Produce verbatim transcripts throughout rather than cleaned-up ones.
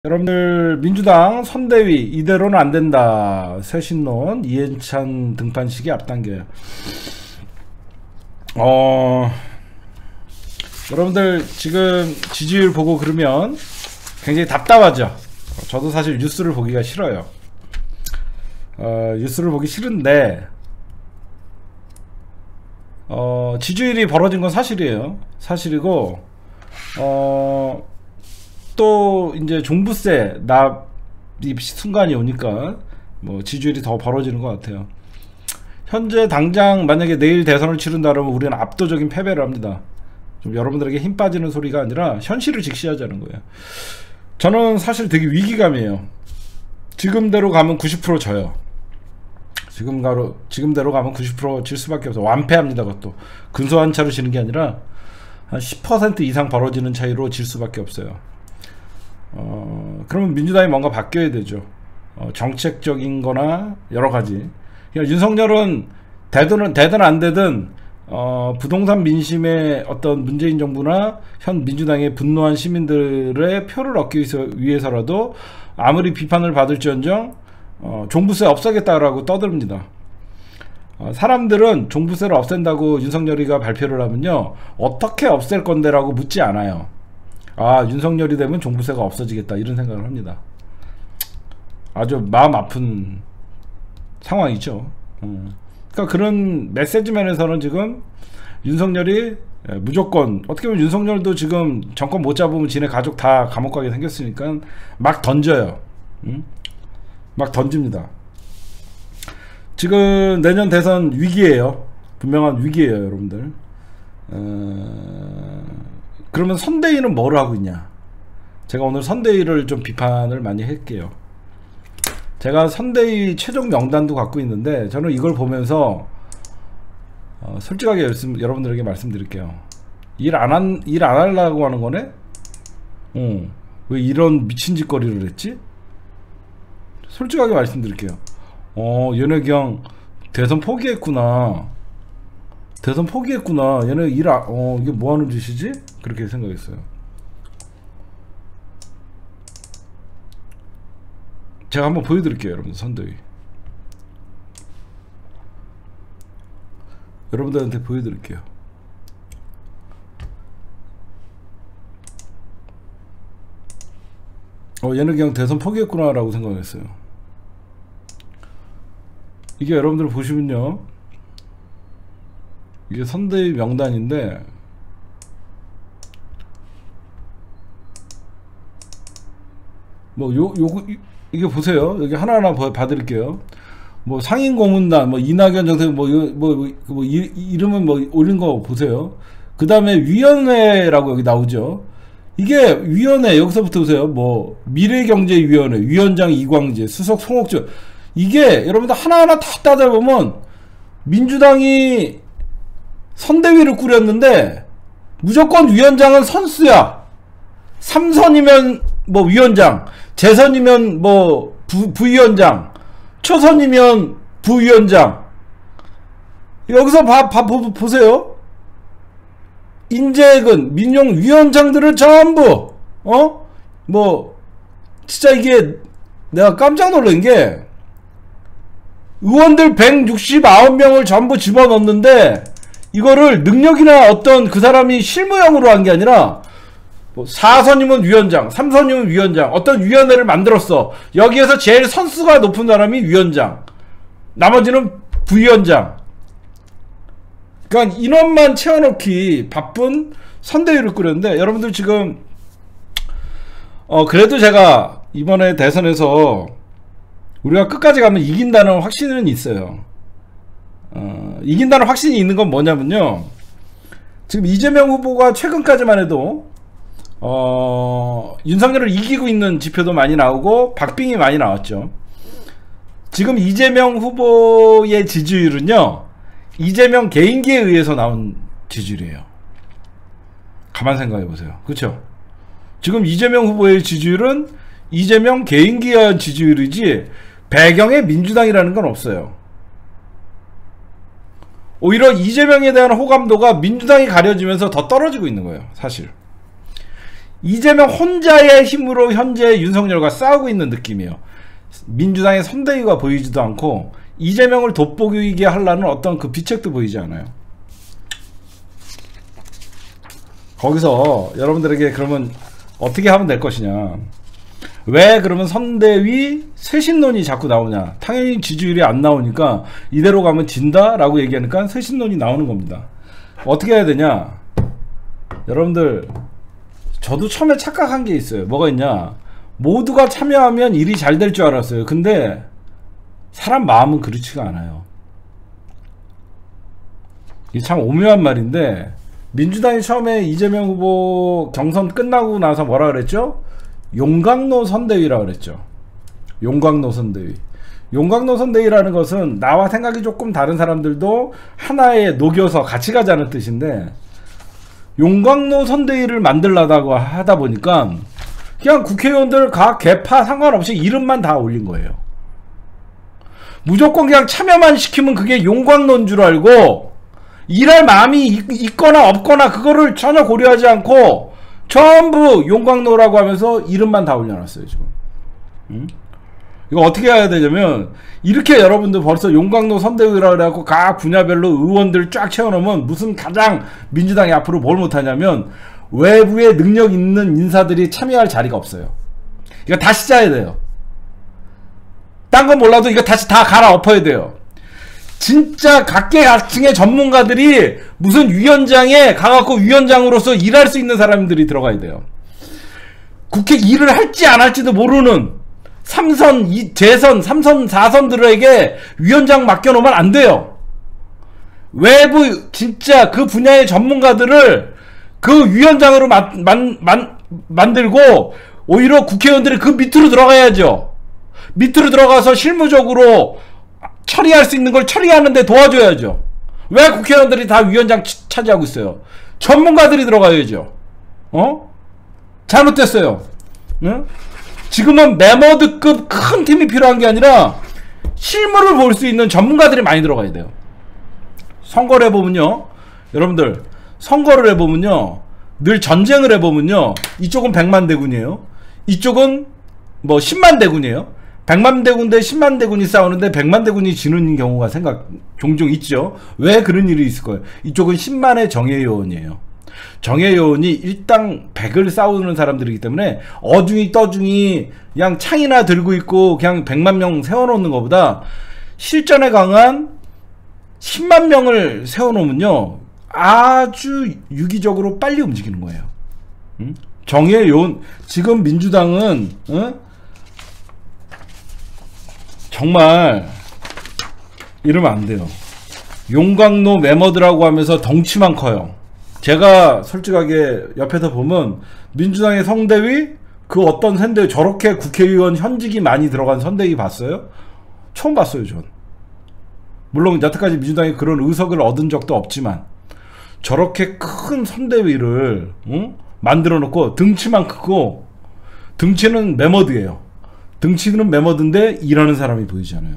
여러분들 민주당 선대위 이대로는 안된다 쇄신론 이해찬 등판식이 앞당겨요. 어 여러분들 지금 지지율 보고 그러면 굉장히 답답하죠. 저도 사실 뉴스를 보기가 싫어요. 어, 뉴스를 보기 싫은데 어, 지지율이 벌어진 건 사실이에요. 사실이고 어 또 이제 종부세 납입 순간이 오니까 뭐 지지율이 더 벌어지는 것 같아요. 현재 당장 만약에 내일 대선을 치른다 그러면 우리는 압도적인 패배를 합니다. 좀 여러분들에게 힘 빠지는 소리가 아니라 현실을 직시하자는 거예요. 저는 사실 되게 위기감이에요. 지금대로 가면 구십 퍼센트 져요. 지금 가로 지금대로 가면 구십 퍼센트 질 수밖에 없어. 완패합니다. 그것도 근소한 차로 지는 게 아니라 한 십 퍼센트 이상 벌어지는 차이로 질 수밖에 없어요. 어, 그러면 민주당이 뭔가 바뀌어야 되죠. 어, 정책적인 거나 여러 가지. 그러니까 윤석열은 되든, 되든 안 되든, 어, 부동산 민심의 어떤 문재인 정부나 현 민주당의 분노한 시민들의 표를 얻기 위해서라도 아무리 비판을 받을지언정, 어, 종부세 없애겠다라고 떠듭니다. 어, 사람들은 종부세를 없앤다고 윤석열이가 발표를 하면요, 어떻게 없앨 건데 라고 묻지 않아요. 아, 윤석열이 되면 종부세가 없어지겠다 이런 생각을 합니다. 아주 마음 아픈 상황이죠. 어. 그러니까 그런 메시지 면에서는 지금 윤석열이 무조건, 어떻게 보면 윤석열도 지금 정권 못 잡으면 지네 가족 다 감옥 가게 생겼으니까 막 던져요. 응? 막 던집니다. 지금 내년 대선 위기예요. 분명한 위기예요, 여러분들. 어... 그러면 선대위는 뭘 하고 있냐? 제가 오늘 선대위를 좀 비판을 많이 할게요. 제가 선대위 최종 명단도 갖고 있는데 저는 이걸 보면서 어, 솔직하게 말씀, 여러분들에게 말씀드릴게요. 일 안 한, 일 안 하려고 하는 거네? 어, 왜 이런 미친 짓거리를 했지? 솔직하게 말씀드릴게요. 어, 얘네 그냥 대선 포기했구나. 대선 포기했구나. 얘네 일 안, 어, 이게 뭐 하는 짓이지? 그렇게 생각했어요. 제가 한번 보여드릴게요, 여러분. 선대위. 여러분들한테 보여드릴게요. 어, 얘는 그냥 대선 포기했구나 라고 생각했어요. 이게 여러분들 보시면요, 이게 선대위 명단인데 뭐 요 요거 이게 보세요. 여기 하나하나 봐드릴게요. 뭐 상임고문단, 뭐 이낙연 정책, 뭐 뭐 뭐 뭐 이름은 뭐 올린 거 보세요. 그 다음에 위원회라고 여기 나오죠. 이게 위원회, 여기서부터 보세요. 뭐 미래경제위원회 위원장 이광재, 수석 송옥주. 이게 여러분들 하나하나 다 따져보면 민주당이 선대위를 꾸렸는데 무조건 위원장은 선수야. 삼선이면 뭐 위원장, 재선이면 뭐 부, 부위원장, 초선이면 부위원장. 여기서 봐, 봐 보, 보세요. 인재근 민용위원장들을 전부 어? 뭐 진짜 이게 내가 깜짝 놀란 게 의원들 백육십구 명을 전부 집어넣는데 이거를 능력이나 어떤 그 사람이 실무형으로 한 게 아니라 뭐 사선이면 위원장, 삼선이면 위원장, 어떤 위원회를 만들었어. 여기에서 제일 선수가 높은 사람이 위원장, 나머지는 부위원장. 그러니까 인원만 채워넣기 바쁜 선대위를 꾸렸는데 여러분들 지금 어 그래도 제가 이번에 대선에서 우리가 끝까지 가면 이긴다는 확신은 있어요. 어, 이긴다는 확신이 있는 건 뭐냐면요, 지금 이재명 후보가 최근까지만 해도 어, 윤석열을 이기고 있는 지표도 많이 나오고 박빙이 많이 나왔죠. 지금 이재명 후보의 지지율은요, 이재명 개인기에 의해서 나온 지지율이에요. 가만 생각해 보세요. 그렇죠? 지금 이재명 후보의 지지율은 이재명 개인기에 의한 지지율이지 배경에 민주당이라는 건 없어요. 오히려 이재명에 대한 호감도가 민주당이 가려지면서 더 떨어지고 있는 거예요, 사실. 이재명 혼자의 힘으로 현재 윤석열과 싸우고 있는 느낌이에요. 민주당의 선대위가 보이지도 않고 이재명을 돋보이게 하려는 어떤 그 비책도 보이지 않아요. 거기서 여러분들에게 그러면 어떻게 하면 될 것이냐, 왜 그러면 선대위 쇄신론이 자꾸 나오냐, 당연히 지지율이 안 나오니까 이대로 가면 진다 라고 얘기하니까 쇄신론이 나오는 겁니다. 어떻게 해야 되냐, 여러분들 저도 처음에 착각한 게 있어요. 뭐가 있냐, 모두가 참여하면 일이 잘 될 줄 알았어요. 근데 사람 마음은 그렇지가 않아요. 이게 참 오묘한 말인데, 민주당이 처음에 이재명 후보 경선 끝나고 나서 뭐라 그랬죠? 용광로 선대위라 그랬죠. 용광로 선대위. 용광로 선대위라는 것은 나와 생각이 조금 다른 사람들도 하나에 녹여서 같이 가자는 뜻인데, 용광로 선대위를 만들려다고 하다 보니까 그냥 국회의원들 각 개파 상관없이 이름만 다 올린 거예요. 무조건 그냥 참여만 시키면 그게 용광로인 줄 알고 일할 마음이 있거나 없거나 그거를 전혀 고려하지 않고 전부 용광로라고 하면서 이름만 다 올려놨어요 지금. 응? 이거 어떻게 해야 되냐면, 이렇게 여러분들 벌써 용광로 선대위라 그래갖고 각 분야별로 의원들 쫙 채워놓으면 무슨 가장 민주당이 앞으로 뭘 못하냐면, 외부에 능력 있는 인사들이 참여할 자리가 없어요. 이거 다시 짜야 돼요. 딴 건 몰라도 이거 다시 다 갈아엎어야 돼요. 진짜 각계각층의 전문가들이 무슨 위원장에 가갖고 위원장으로서 일할 수 있는 사람들이 들어가야 돼요. 국회 일을 할지 안 할지도 모르는 삼선, 재선, 삼선, 사선들에게 위원장 맡겨놓으면 안 돼요. 외부 진짜 그 분야의 전문가들을 그 위원장으로 만, 만, 만, 만들고 오히려 국회의원들이 그 밑으로 들어가야죠. 밑으로 들어가서 실무적으로 처리할 수 있는 걸 처리하는데 도와줘야죠. 왜 국회의원들이 다 위원장 차지하고 있어요? 전문가들이 들어가야죠. 어? 잘못됐어요. 응? 지금은 메모드급 큰 팀이 필요한 게 아니라 실무를 볼 수 있는 전문가들이 많이 들어가야 돼요. 선거를 해보면요, 여러분들 선거를 해보면요, 늘 전쟁을 해보면요, 이쪽은 백만 대군이에요, 이쪽은 뭐 십만 대군이에요. 백만 대군 대 십만 대군이 싸우는데 백만 대군이 지는 경우가 생각 종종 있죠. 왜 그런 일이 있을 거예요? 이쪽은 십만의 정예요원이에요. 정예요원이 일당 백을 싸우는 사람들이기 때문에 어중이 떠중이 그냥 창이나 들고 있고 그냥 백만 명 세워놓는 것보다 실전에 강한 십만 명을 세워놓으면요, 아주 유기적으로 빨리 움직이는 거예요. 응? 정예요원, 지금 민주당은 응? 정말 이러면 안 돼요. 용광로 메머드라고 하면서 덩치만 커요. 제가 솔직하게 옆에서 보면 민주당의 선대위, 그 어떤 선대위, 저렇게 국회의원 현직이 많이 들어간 선대위 봤어요? 처음 봤어요 전. 물론 여태까지 민주당이 그런 의석을 얻은 적도 없지만 저렇게 큰 선대위를 응? 만들어 놓고 등치만 크고, 등치는 메머드예요. 등치는 메머드인데 일하는 사람이 보이지 않아요.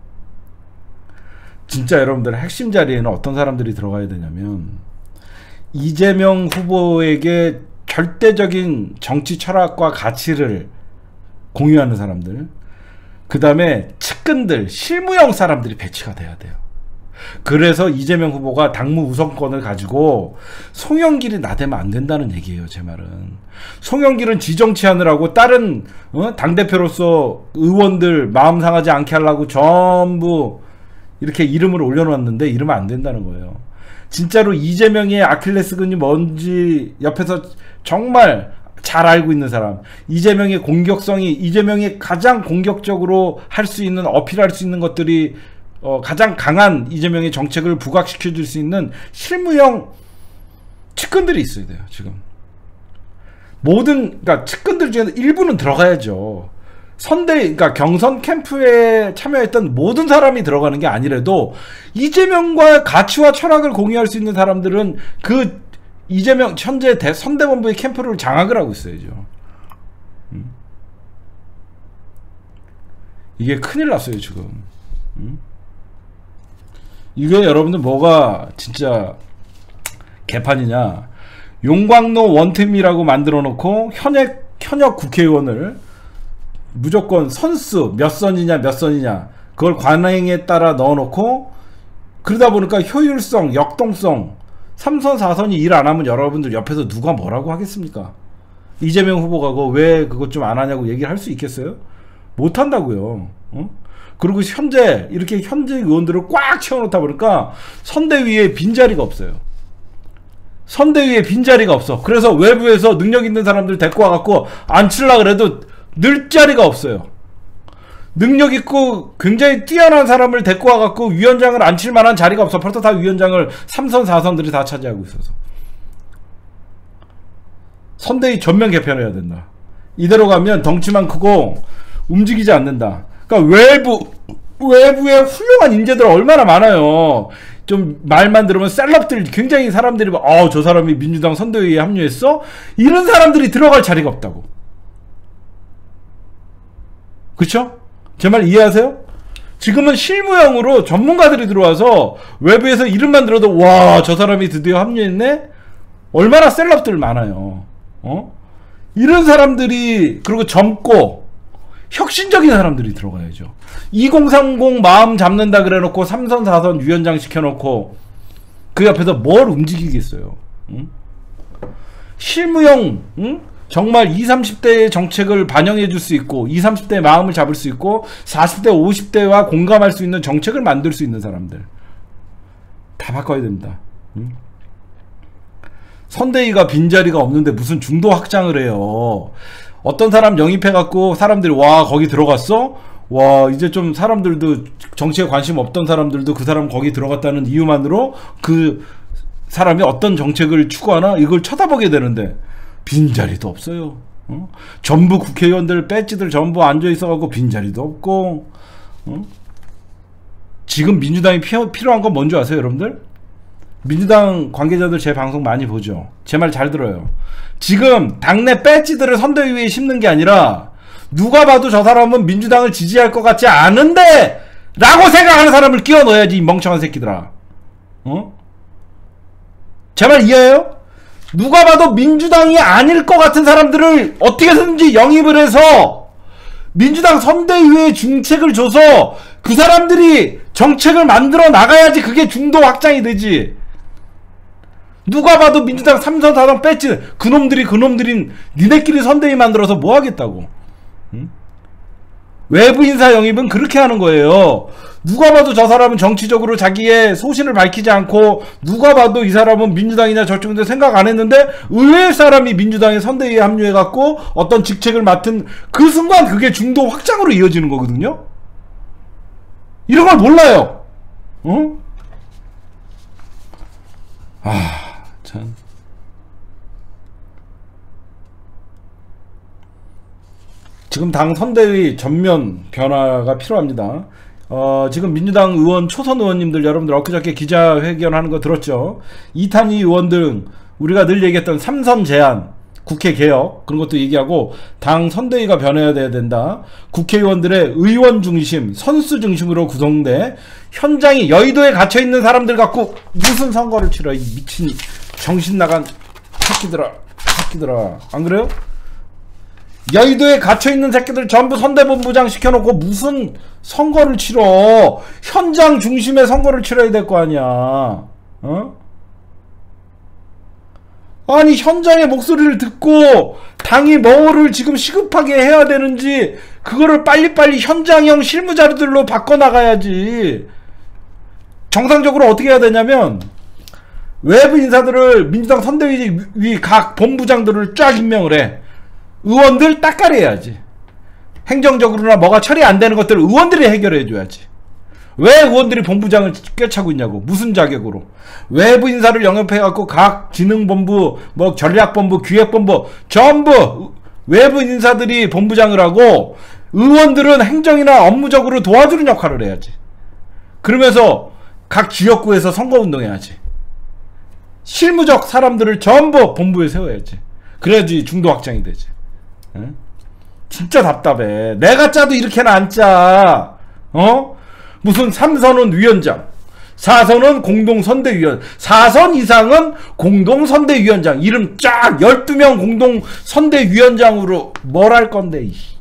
진짜 여러분들 핵심 자리에는 어떤 사람들이 들어가야 되냐면, 이재명 후보에게 절대적인 정치 철학과 가치를 공유하는 사람들, 그 다음에 측근들, 실무형 사람들이 배치가 돼야 돼요. 그래서 이재명 후보가 당무 우선권을 가지고 송영길이 나대면 안 된다는 얘기예요. 제 말은 송영길은 지정치하느라고 다른 어? 당대표로서 의원들 마음 상하지 않게 하려고 전부 이렇게 이름을 올려놨는데 이러면 안 된다는 거예요. 진짜로 이재명의 아킬레스건이 뭔지 옆에서 정말 잘 알고 있는 사람, 이재명의 공격성이, 이재명이 가장 공격적으로 할 수 있는, 어필할 수 있는 것들이 어, 가장 강한 이재명의 정책을 부각시켜 줄 수 있는 실무형 측근들이 있어야 돼요. 지금 모든, 그러니까 측근들 중에 일부는 들어가야죠. 선대, 그러니까 경선 캠프에 참여했던 모든 사람이 들어가는 게 아니라도 이재명과 가치와 철학을 공유할 수 있는 사람들은 그 이재명 현재 대, 선대본부의 캠프를 장악을 하고 있어야죠. 음. 이게 큰일 났어요 지금. 음? 이게 여러분들 뭐가 진짜 개판이냐, 용광로 원팀이라고 만들어 놓고 현역, 현역 국회의원을 무조건 선수 몇 선이냐 몇 선이냐 그걸 관행에 따라 넣어 놓고, 그러다 보니까 효율성, 역동성, 삼 선 사 선이 일 안 하면 여러분들 옆에서 누가 뭐라고 하겠습니까? 이재명 후보가 왜 그것 좀 안 하냐고 얘기를 할 수 있겠어요? 못 한다고요. 어? 그리고 현재 이렇게 현재 의원들을 꽉 채워놓다 보니까 선대위에 빈자리가 없어요. 선대위에 빈자리가 없어. 그래서 외부에서 능력 있는 사람들 데리고 와갖고 앉히려고 그래도 늘 자리가 없어요. 능력 있고 굉장히 뛰어난 사람을 데리고 와갖고 위원장을 앉힐 만한 자리가 없어. 벌써 다 위원장을 삼 선 사 선들이 다 차지하고 있어서. 선대위 전면 개편해야 된다. 이대로 가면 덩치만 크고 움직이지 않는다. 그러니까 외부 외부에 훌륭한 인재들 얼마나 많아요. 좀 말만 들으면 셀럽들, 굉장히 사람들이 막 어, 저 사람이 민주당 선대위에 합류했어? 이런 사람들이 들어갈 자리가 없다고. 그쵸? 제 말 이해하세요? 지금은 실무형으로 전문가들이 들어와서 외부에서 이름만 들어도 와, 저 사람이 드디어 합류했네? 얼마나 셀럽들 많아요. 어? 이런 사람들이, 그리고 젊고 혁신적인 사람들이 들어가야죠. 이공삼공 마음 잡는다 그래 놓고 삼 선 사 선 위원장 시켜놓고 그 옆에서 뭘 움직이겠어요. 응? 실무형, 응? 정말 이십, 삼십 대의 정책을 반영해 줄 수 있고 이십, 삼십 대의 마음을 잡을 수 있고 사십 대, 오십 대와 공감할 수 있는 정책을 만들 수 있는 사람들 다 바꿔야 됩니다. 응? 선대위가 빈자리가 없는데 무슨 중도 확장을 해요. 어떤 사람 영입해갖고 사람들이 와 거기 들어갔어? 와 이제 좀 사람들도 정치에 관심 없던 사람들도 그 사람 거기 들어갔다는 이유만으로 그 사람이 어떤 정책을 추구하나 이걸 쳐다보게 되는데 빈자리도 없어요. 어? 전부 국회의원들 배지들 전부 앉아있어갖고 빈자리도 없고. 어? 지금 민주당이 피, 필요한 건 뭔지 아세요 여러분들? 민주당 관계자들 제 방송 많이 보죠. 제 말 잘 들어요. 지금 당내 배지들을 선대위에 심는 게 아니라 누가 봐도 저 사람은 민주당을 지지할 것 같지 않은데 라고 생각하는 사람을 끼워 넣어야지, 이 멍청한 새끼들아. 어? 제 말 이해해요? 누가 봐도 민주당이 아닐 것 같은 사람들을 어떻게든지 영입을 해서 민주당 선대위에 중책을 줘서 그 사람들이 정책을 만들어 나가야지 그게 중도 확장이 되지. 누가 봐도 민주당 삼 선 사 선 뺐지. 그놈들이 그놈들인 니네끼리 선대위 만들어서 뭐 하겠다고. 응? 외부 인사 영입은 그렇게 하는 거예요. 누가 봐도 저 사람은 정치적으로 자기의 소신을 밝히지 않고 누가 봐도 이 사람은 민주당이냐 저쪽인데 생각 안 했는데 의외의 사람이 민주당의 선대위에 합류해갖고 어떤 직책을 맡은 그 순간 그게 중도 확장으로 이어지는 거거든요. 이런 걸 몰라요. 어? 아, 참. 지금 당 선대위 전면 변화가 필요합니다. 어, 지금 민주당 의원, 초선 의원님들 여러분들 엊그저께 기자회견 하는 거 들었죠? 이탄희 의원 등 우리가 늘 얘기했던 삼 선 제안, 국회 개혁 그런 것도 얘기하고 당 선대위가 변해야 돼야 된다. 국회의원들의 의원 중심, 선수 중심으로 구성돼 현장이 여의도에 갇혀있는 사람들 갖고 무슨 선거를 치러, 이 미친 정신 나간 새끼들아, 새끼들아. 안 그래요? 여의도에 갇혀있는 새끼들 전부 선대본부장 시켜놓고 무슨 선거를 치러. 현장 중심의 선거를 치러야 될 거 아니야. 어? 아니 현장의 목소리를 듣고 당이 뭐를 지금 시급하게 해야 되는지 그거를 빨리빨리 현장형 실무자료들로 바꿔나가야지. 정상적으로 어떻게 해야 되냐면 외부 인사들을 민주당 선대위 각 본부장들을 쫙 임명을 해. 의원들 따까리해야지. 행정적으로나 뭐가 처리 안 되는 것들을 의원들이 해결해 줘야지. 왜 의원들이 본부장을 꿰차고 있냐고. 무슨 자격으로. 외부 인사를 영입해갖고 각 지능본부, 뭐 전략본부, 기획본부 전부 외부 인사들이 본부장을 하고 의원들은 행정이나 업무적으로 도와주는 역할을 해야지. 그러면서 각 지역구에서 선거운동해야지. 실무적 사람들을 전부 본부에 세워야지. 그래야지 중도 확장이 되지. 응? 진짜 답답해. 내가 짜도 이렇게는 안 짜. 어? 무슨 삼 선은 위원장, 사 선은 공동선대위원, 사 선 이상은 공동선대위원장. 이름 쫙 열두 명 공동선대위원장으로 뭘 할 건데. 이씨.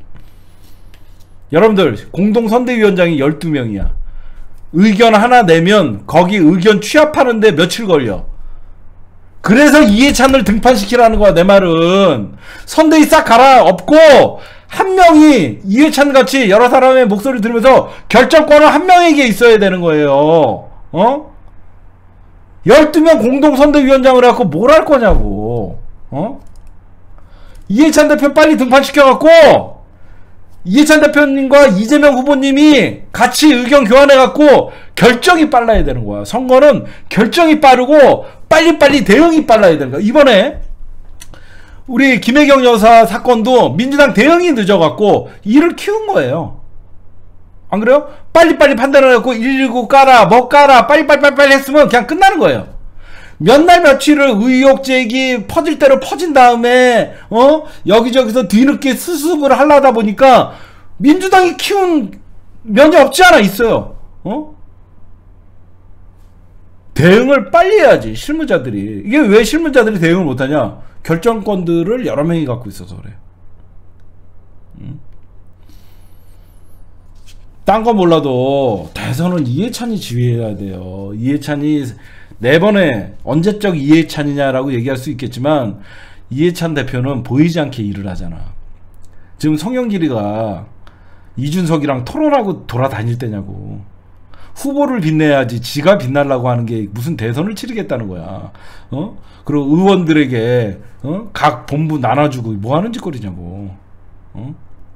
여러분들 공동선대위원장이 열두 명이야. 의견 하나 내면 거기 의견 취합하는데 며칠 걸려. 그래서 이해찬을 등판시키라는 거야. 내 말은 선대위 싹 갈아엎고 한 명이 이해찬 같이 여러 사람의 목소리를 들으면서 결정권은 한 명에게 있어야 되는 거예요. 어? 열두 명 공동선대위원장을 해갖고 뭘 할 거냐고. 어? 이해찬 대표 빨리 등판시켜갖고 이해찬 대표님과 이재명 후보님이 같이 의견 교환해갖고 결정이 빨라야 되는 거야. 선거는 결정이 빠르고 빨리빨리 대응이 빨라야 되는 거야. 이번에 우리 김혜경 여사 사건도 민주당 대응이 늦어갖고 일을 키운 거예요. 안 그래요? 빨리빨리 판단을 해갖고 일일구 까라 뭐 까라 빨리빨리빨리 했으면 그냥 끝나는 거예요. 몇 날 며칠을 의혹 제기 퍼질 대로 퍼진 다음에 어 여기저기서 뒤늦게 수습을 하려다 보니까 민주당이 키운 면이 없지 않아 있어요. 어? 대응을 빨리 해야지. 실무자들이. 이게 왜 실무자들이 대응을 못하냐? 결정권들을 여러 명이 갖고 있어서 그래. 응? 딴 건 몰라도 대선은 이해찬이 지휘해야 돼요. 이해찬이 네 번에 언제적 이해찬이냐라고 얘기할 수 있겠지만 이해찬 대표는 보이지 않게 일을 하잖아. 지금 송영길이가 이준석이랑 토론하고 돌아다닐 때냐고. 후보를 빛내야지 지가 빛나려고 하는 게 무슨 대선을 치르겠다는 거야. 어? 그리고 의원들에게 어? 각 본부 나눠주고 뭐 하는 짓거리냐고. 어?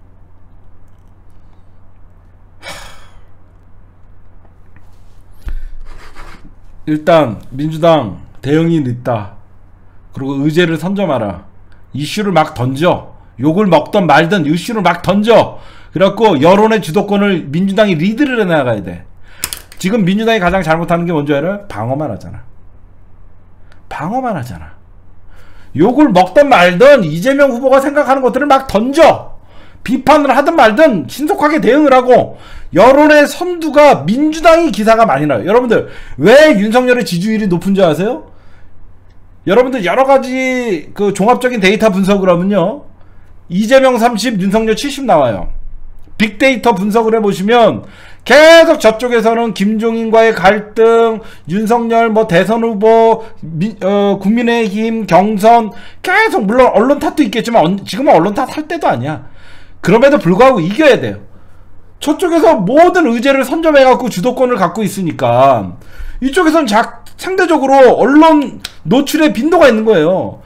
일단 민주당 대응이 늦다. 그리고 의제를 선점하라. 이슈를 막 던져. 욕을 먹던 말든 이슈를 막 던져. 그래갖고 여론의 주도권을 민주당이 리드를 해나가야 돼. 지금 민주당이 가장 잘못하는 게 뭔지 알아요? 방어만 하잖아. 방어만 하잖아. 욕을 먹던 말든 이재명 후보가 생각하는 것들을 막 던져. 비판을 하든 말든 신속하게 대응을 하고. 여론의 선두가 민주당이 기사가 많이 나요. 여러분들 왜 윤석열의 지지율이 높은 줄 아세요? 여러분들 여러가지 그 종합적인 데이터 분석을 하면요, 이재명 삼십, 윤석열 칠십 나와요. 빅데이터 분석을 해보시면 계속 저쪽에서는 김종인과의 갈등, 윤석열 뭐 대선 후보, 미, 어, 국민의힘 경선, 계속 물론 언론 탓도 있겠지만 지금은 언론 탓할 때도 아니야. 그럼에도 불구하고 이겨야 돼요. 저쪽에서 모든 의제를 선점해갖고 주도권을 갖고 있으니까 이쪽에서는 작, 상대적으로 언론 노출의 빈도가 있는 거예요.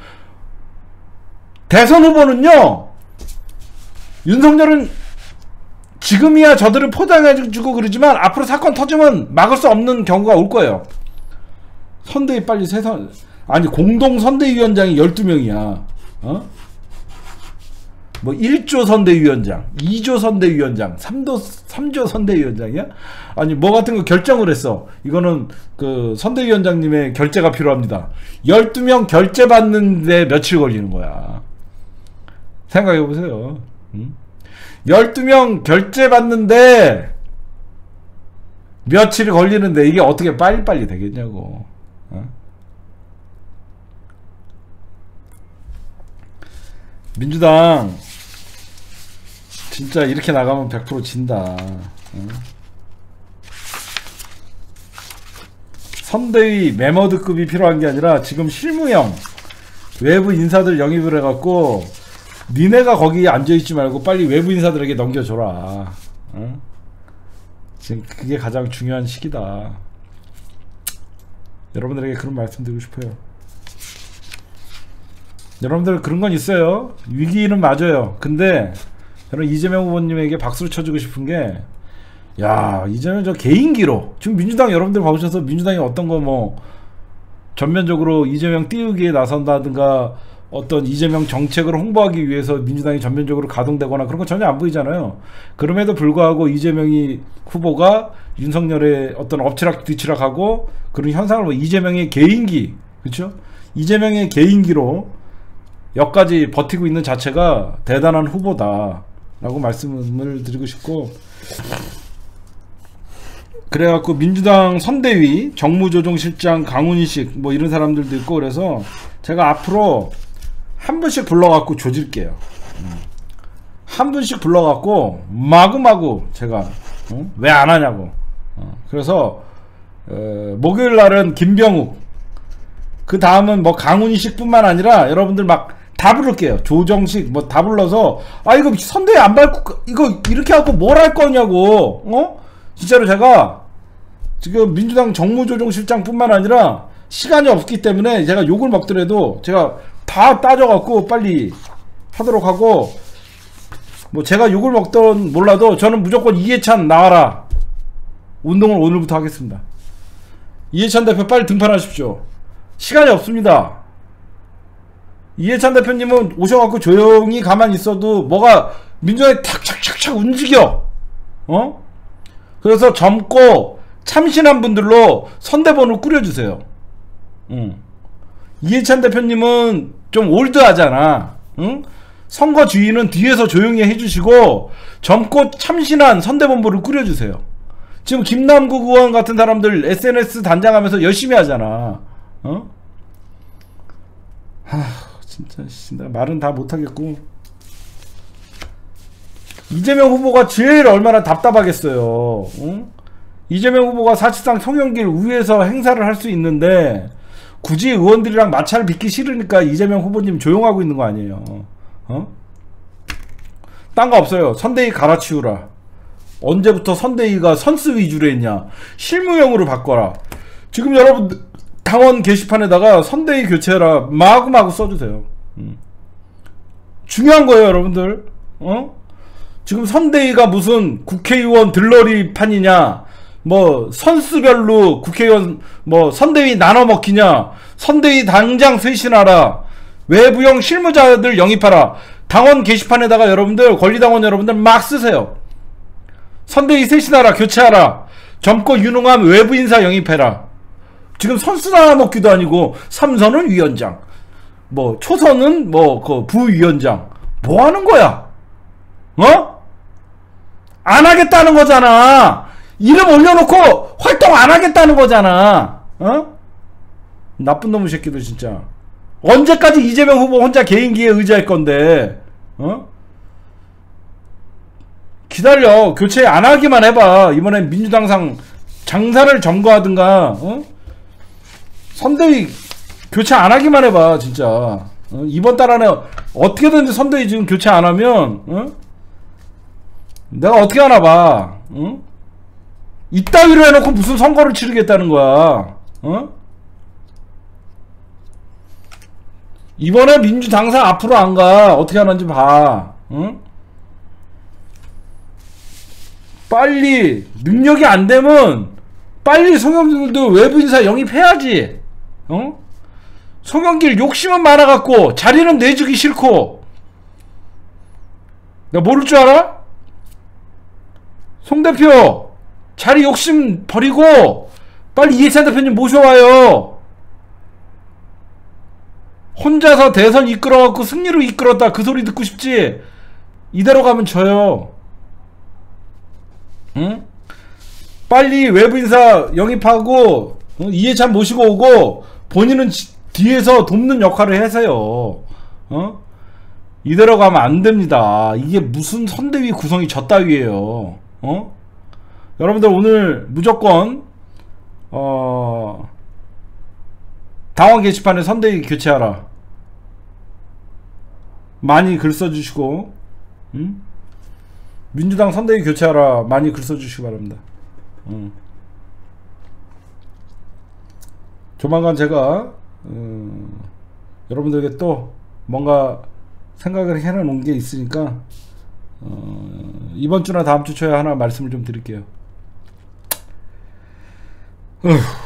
대선 후보는요, 윤석열은 지금이야 저들을 포장해주고 그러지만 앞으로 사건 터지면 막을 수 없는 경우가 올 거예요. 선대위 빨리 세선, 아니 공동 선대위원장이 열두 명이야. 어? 뭐 일 조 선대위원장, 이 조 선대위원장, 삼 조, 삼 조 선대위원장이야? 아니 뭐 같은 거 결정을 했어. 이거는 그 선대위원장님의 결재가 필요합니다. 열두 명 결재 받는데 며칠 걸리는 거야. 생각해보세요. 응? 열두 명 결재 받는데 며칠이 걸리는데 이게 어떻게 빨리빨리 되겠냐고. 어? 민주당 진짜 이렇게 나가면 백 퍼센트 진다. 어? 선대위 메머드급이 필요한 게 아니라 지금 실무형 외부 인사들 영입을 해갖고 니네가 거기 앉아있지 말고 빨리 외부 인사들에게 넘겨줘라. 어? 지금 그게 가장 중요한 시기다. 여러분들에게 그런 말씀 드리고 싶어요. 여러분들 그런 건 있어요. 위기는 맞아요. 근데 저는 이재명 후보님에게 박수를 쳐주고 싶은 게, 야, 이재명 저 개인기로 지금 민주당 여러분들 봐보셔서 민주당이 어떤 거 뭐 전면적으로 이재명 띄우기에 나선다든가 어떤 이재명 정책을 홍보하기 위해서 민주당이 전면적으로 가동되거나 그런 거 전혀 안 보이잖아요. 그럼에도 불구하고 이재명이 후보가 윤석열의 어떤 엎치락 뒤치락하고 그런 현상을 뭐 이재명의 개인기, 그렇죠? 이재명의 개인기로 여기까지 버티고 있는 자체가 대단한 후보다 라고 말씀을 드리고 싶고, 그래갖고 민주당 선대위 정무조정실장 강훈식 뭐 이런 사람들도 있고, 그래서 제가 앞으로 한 분씩 불러갖고 조질게요. 한 분씩 불러갖고 마구마구 제가 어? 왜 안 하냐고. 어, 그래서 어, 목요일 날은 김병욱, 그 다음은 뭐 강훈식 뿐만 아니라 여러분들 막 다 부를게요. 조정식 뭐 다 불러서, 아 이거 선대위 안 밟고 이거 이렇게 하고 뭘 할 거냐고. 어? 진짜로 제가 지금 민주당 정무조정실장 뿐만 아니라 시간이 없기 때문에 제가 욕을 먹더라도 제가 다 따져갖고 빨리 하도록 하고, 뭐 제가 욕을 먹던 몰라도 저는 무조건 이해찬 나와라 운동을 오늘부터 하겠습니다. 이해찬 대표 빨리 등판하십시오. 시간이 없습니다. 이해찬 대표님은 오셔갖고 조용히 가만히 있어도 뭐가 민주당이 탁착착착 움직여. 어? 그래서 젊고 참신한 분들로 선대본을 꾸려주세요. 응. 이해찬 대표님은 좀 올드하잖아. 응? 선거 주의는 뒤에서 조용히 해주시고 젊고 참신한 선대본부를 꾸려주세요. 지금 김남국 의원 같은 사람들 에스엔에스 단장하면서 열심히 하잖아. 어? 하, 진짜 나 말은 다 못하겠고. 이재명 후보가 제일 얼마나 답답하겠어요. 응? 이재명 후보가 사실상 송영길 위에서 행사를 할 수 있는데 굳이 의원들이랑 마찰을 빚기 싫으니까 이재명 후보님 조용하고 있는 거 아니에요. 어? 딴 거 없어요. 선대위 갈아치우라. 언제부터 선대위가 선스 위주로 했냐. 실무형으로 바꿔라. 지금 여러분 당원 게시판에다가 선대위 교체해라 마구마구 써주세요. 음. 중요한 거예요 여러분들. 어? 지금 선대위가 무슨 국회의원 들러리 판이냐, 뭐 선수별로 국회의원 뭐 선대위 나눠 먹히냐, 선대위 당장 쇄신하라, 외부형 실무자들 영입하라. 당원 게시판에다가 여러분들 권리당원 여러분들 막 쓰세요. 선대위 쇄신하라, 교체하라, 젊고 유능한 외부 인사 영입해라. 지금 선수 나눠 먹기도 아니고 삼선은 위원장, 뭐 초선은 뭐 그 부위원장, 뭐 하는 거야? 어? 안 하겠다는 거잖아. 이름 올려놓고 활동 안 하겠다는 거잖아. 어? 나쁜 놈의 새끼들 진짜. 언제까지 이재명 후보 혼자 개인기에 의지할 건데. 어? 기다려. 교체 안 하기만 해봐. 이번엔 민주당상 장사를 점거하든가. 어? 선대위 교체 안 하기만 해봐 진짜. 어? 이번 달 안에 어떻게든지 선대위 지금 교체 안 하면 어? 내가 어떻게 하나 봐. 응? 이따위로 해놓고 무슨 선거를 치르겠다는 거야. 어? 이번에 민주당사 앞으로 안 가. 어떻게 하는지 봐. 응? 빨리 능력이 안 되면 빨리 송영길도 외부 인사 영입해야지. 어? 송영길 욕심은 많아갖고 자리는 내주기 싫고. 내가 모를 줄 알아? 송 대표 자리 욕심 버리고 빨리 이해찬 대표님 모셔와요. 혼자서 대선 이끌어갖고 승리로 이끌었다 그 소리 듣고 싶지. 이대로 가면 져요. 응? 빨리 외부 인사 영입하고 어? 이해찬 모시고 오고 본인은 지, 뒤에서 돕는 역할을 하세요. 어? 이대로 가면 안 됩니다. 이게 무슨 선대위 구성이 졌다위에요. 어? 여러분들 오늘 무조건 어 당원 게시판에 선대위 교체하라 많이 글 써주시고, 음? 민주당 선대위 교체하라 많이 글 써주시기 바랍니다. 음. 조만간 제가 음, 여러분들에게 또 뭔가 생각을 해놓은 게 있으니까 어, 이번 주나 다음 주 초에 하나 말씀을 좀 드릴게요. 어휴.